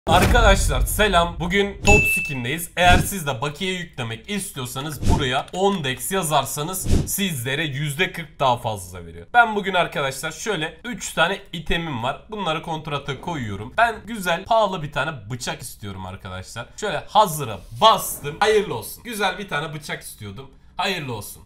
Arkadaşlar selam. Bugün Top Skin'deyiz. Eğer siz de bakiye yüklemek istiyorsanız buraya 10 dex yazarsanız sizlere %40 daha fazla veriyor. Ben bugün arkadaşlar şöyle 3 tane itemim var. Bunları kontrata koyuyorum. Ben güzel pahalı bir tane bıçak istiyorum arkadaşlar. Şöyle hazıra bastım. Hayırlı olsun. Güzel bir tane bıçak istiyordum. Hayırlı olsun.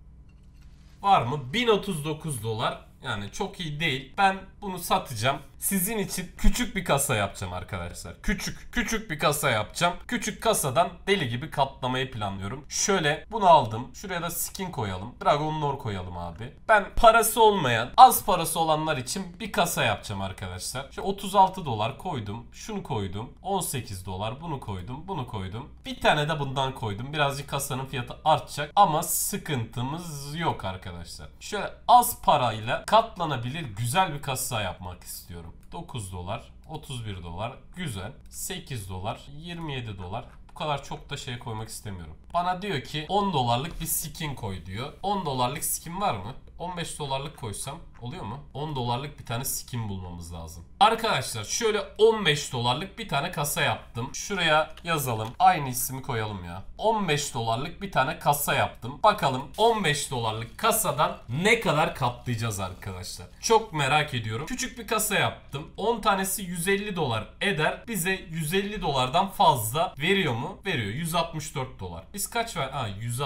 Var mı? 1039 dolar. Yani çok iyi değil. Ben bunu satacağım. Sizin için küçük bir kasa yapacağım arkadaşlar. Küçük bir kasa yapacağım. Küçük kasadan deli gibi katlamayı planlıyorum. Şöyle bunu aldım. Şuraya da skin koyalım. Dragon Lore koyalım abi. Ben parası olmayan, az parası olanlar için bir kasa yapacağım arkadaşlar. Şu 36 dolar koydum. Şunu koydum. 18 dolar bunu koydum. Bunu koydum. Bir tane de bundan koydum. Birazcık kasanın fiyatı artacak ama sıkıntımız yok arkadaşlar. Şöyle az parayla katlanabilir güzel bir kasa yapmak istiyorum. 9 dolar, 31 dolar, güzel. 8 dolar, 27 dolar. Bu kadar çok da şey koymak istemiyorum. Bana diyor ki 10 dolarlık bir skin koy diyor. 10 dolarlık skin var mı? 15 dolarlık koysam oluyor mu? 10 dolarlık bir tane skin bulmamız lazım. Arkadaşlar şöyle 15 dolarlık bir tane kasa yaptım. Şuraya yazalım. Aynı ismi koyalım ya. 15 dolarlık bir tane kasa yaptım. Bakalım 15 dolarlık kasadan ne kadar katlayacağız arkadaşlar. Çok merak ediyorum. Küçük bir kasa yaptım. 10 tanesi 150 dolar eder. Bize 150 dolardan fazla veriyor mu? Veriyor. 164 dolar. Biz kaç ver?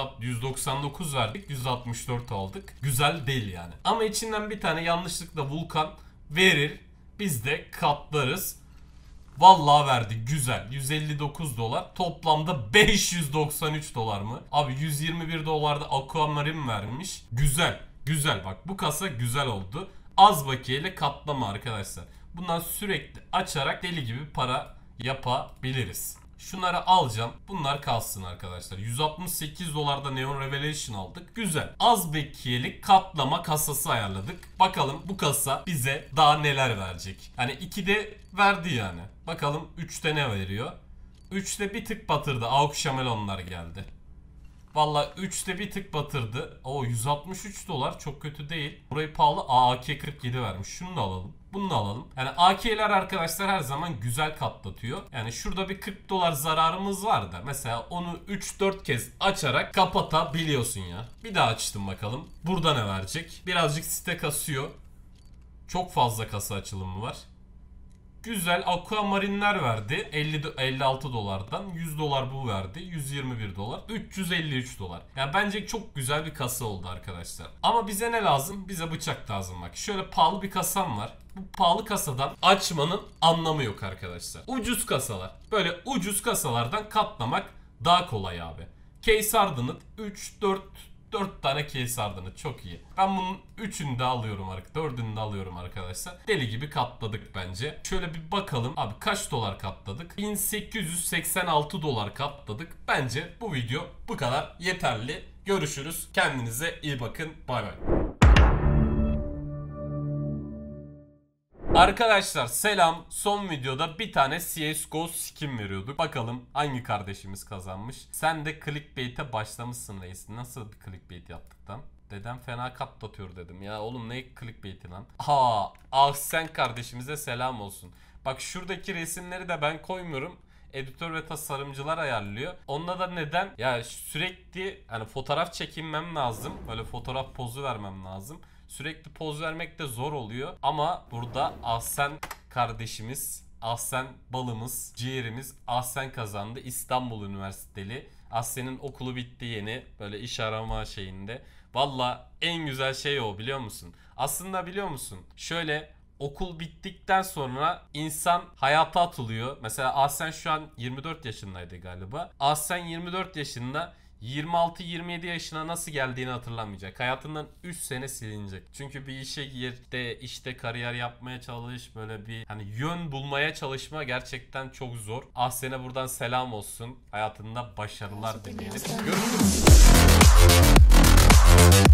199 verdik. 164 aldık. Güzel değil yani. Ama içinden bir tane yanlışlıkla Vulkan verir. Biz de katlarız. Vallahi verdi. Güzel. 159 dolar. Toplamda 593 dolar mı? Abi 121 dolarda Aquamarine vermiş. Güzel. Güzel. Bak bu kasa güzel oldu. Az bakiyeyle katlama arkadaşlar. Bundan sürekli açarak deli gibi para yapabiliriz. Şunları alacağım. Bunlar kalsın arkadaşlar. 168 dolarda Neon Revelation aldık. Güzel. Az bakiyelik katlama kasası ayarladık. Bakalım bu kasa bize daha neler verecek. Hani 2'de verdi yani. Bakalım 3'te ne veriyor. 3'te bir tık batırdı. Auk Şamelonlar geldi. Valla 3'te bir tık batırdı. O 163 dolar çok kötü değil. Burayı pahalı. AK-47 vermiş. Şunu da alalım. Bunu da alalım. Yani AK'ler arkadaşlar her zaman güzel katlatıyor. Yani şurada bir 40 dolar zararımız var da. Mesela onu 3-4 kez açarak kapatabiliyorsun ya. Bir daha açtım bakalım. Burada ne verecek? Birazcık site kasıyor. Çok fazla kasa açılımı var. Güzel Aquamarine'ler verdi. 56 dolardan 100 dolar bu verdi. 121 dolar. 353 dolar. Yani bence çok güzel bir kasa oldu arkadaşlar. Ama bize ne lazım? Bize bıçak lazım bak. Şöyle pahalı bir kasam var. Bu pahalı kasadan açmanın anlamı yok arkadaşlar. Ucuz kasalar. Böyle ucuz kasalardan katlamak daha kolay abi. Case Hardened 4 tane case hardened çok iyi. Ben bunun 3'ünü de alıyorum artık. 4'ünü de alıyorum arkadaşlar. Deli gibi katladık bence. Şöyle bir bakalım. Abi kaç dolar katladık? 1886 dolar katladık. Bence bu video bu kadar yeterli. Görüşürüz. Kendinize iyi bakın. Bay bay. Arkadaşlar selam. Son videoda bir tane CSGO skin veriyorduk. Bakalım hangi kardeşimiz kazanmış. Sen de clickbait'e başlamışsın reis. Nasıl bir clickbait yaptık lan? Dedem fena katlatıyor dedim. Ya oğlum ne clickbait'i lan? Ahsen kardeşimize selam olsun. Bak şuradaki resimleri de ben koymuyorum. Editör ve tasarımcılar ayarlıyor. Onunla da neden? Ya sürekli hani fotoğraf çekinmem lazım. Böyle fotoğraf pozu vermem lazım. Sürekli poz vermek de zor oluyor. Ama burada Ahsen kardeşimiz, Ahsen balımız, ciğerimiz Ahsen kazandı. İstanbul Üniversiteli. Ahsen'in okulu bitti yeni. Böyle iş arama şeyinde. Valla en güzel şey o biliyor musun? Aslında biliyor musun? Şöyle okul bittikten sonra insan hayata atılıyor. Mesela Ahsen şu an 24 yaşındaydı galiba. Ahsen 24 yaşında 26-27 yaşına nasıl geldiğini hatırlamayacak. Hayatından 3 sene silinecek. Çünkü bir işe girdi, işte kariyer yapmaya çalış, böyle bir hani yön bulmaya çalışma gerçekten çok zor. Ahsen'e buradan selam olsun. Hayatında başarılar dileyelim. Görüşürüz.